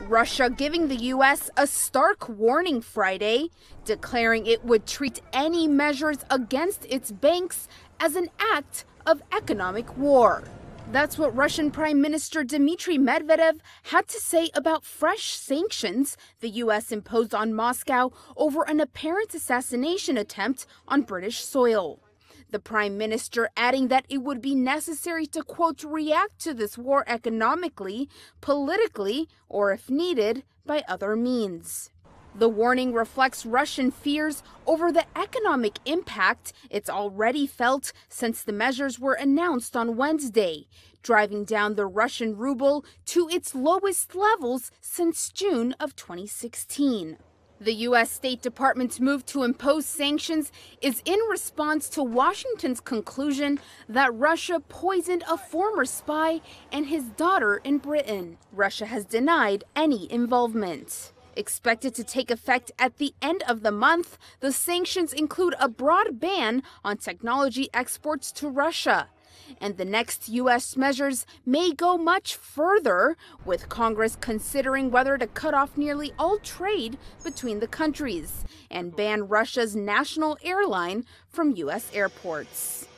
Russia giving the U.S. a stark warning Friday, declaring it would treat any measures against its banks as an act of economic war. That's what Russian Prime Minister Dmitry Medvedev had to say about fresh sanctions the U.S. imposed on Moscow over an apparent assassination attempt on British soil. The Prime Minister adding that it would be necessary to, quote, react to this war economically, politically, or if needed, by other means. The warning reflects Russian fears over the economic impact it's already felt since the measures were announced on Wednesday, driving down the Russian ruble to its lowest levels since June of 2016. The U.S. State Department's move to impose sanctions is in response to Washington's conclusion that Russia poisoned a former spy and his daughter in Britain. Russia has denied any involvement. Expected to take effect at the end of the month, the sanctions include a broad ban on technology exports to Russia. And the next U.S. measures may go much further, with Congress considering whether to cut off nearly all trade between the countries and ban Russia's national airline from U.S. airports.